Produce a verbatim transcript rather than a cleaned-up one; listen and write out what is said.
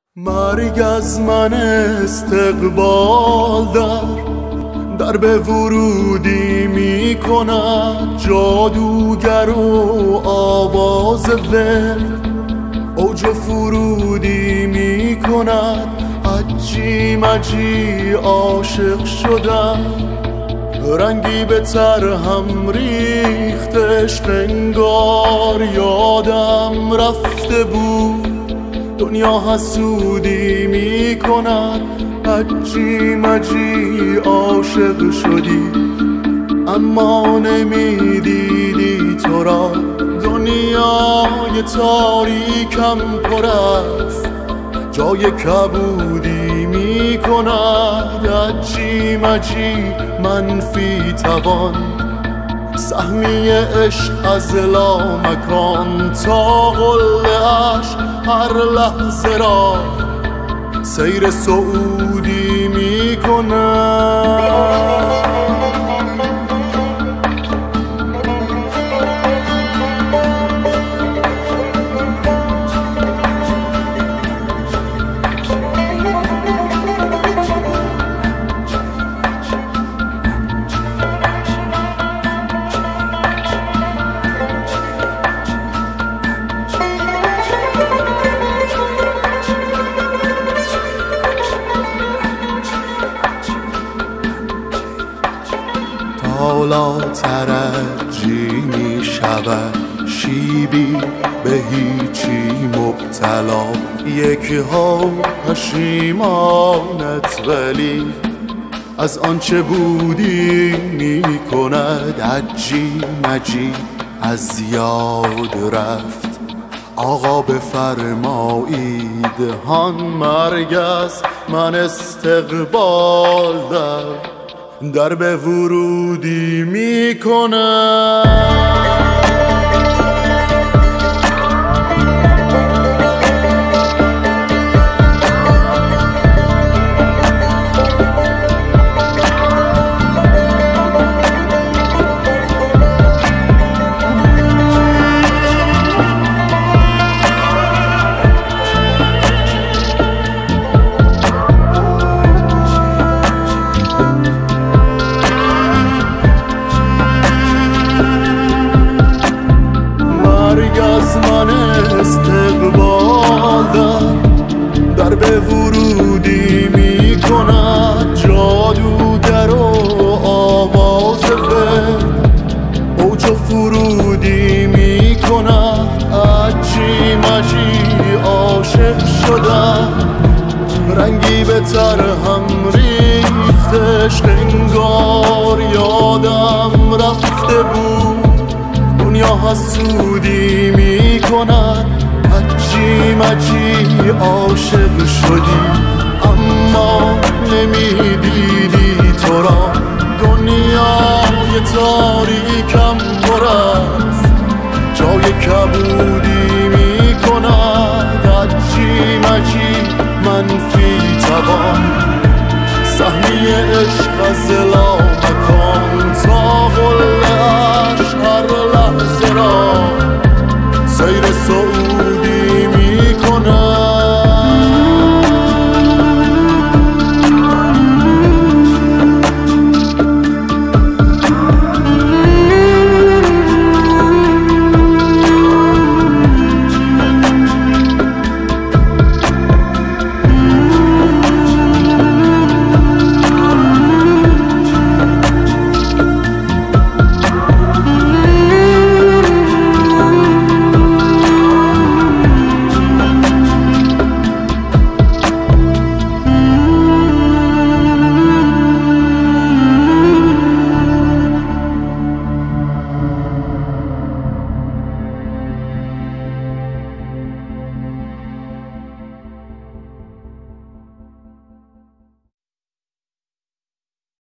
مرگ از من استقبال در در به ورودی می کند، جادوگر و آواز ورد اوج فرودی می کند. عجی مجی عاشق شدم، رنگی به تر هم ریخت عشق انگار یادم رفته بود. دنیا حسودی می کند، عجی مجی عاشق شدی اما نمی دیدی تو را. دنیای تاریکم پر است، جای کبودی می کند. عجی مجی منفی توان، سهمی عشق از لامکان تا قله اش هر لحظه را سیر سعودی می کند. حالا ترجی می شود شیبی به هیچی مبتلا. یکی ها پشیمانت ولی از آنچه بودی می کند. عجی مجی از یاد رفت، آقا بفرمایید هان مرگ است. من استقبال در در به ورودی می کنم. از من استقبال در در به ورودی می کند، جادوگر و آواز ورد اوج فرودی می کند. عجی مجی عاشق شدم، رنگی به تر هم ریخت عشق انگار یادم رفته بود. دنیا حسودی می کند، عجی مجی عاشق شدی اما نمی دیدی تو را. دنیای تاریکم پر است، جای کبودی می کند. عجی مجی منفی توان، سهمی عشق از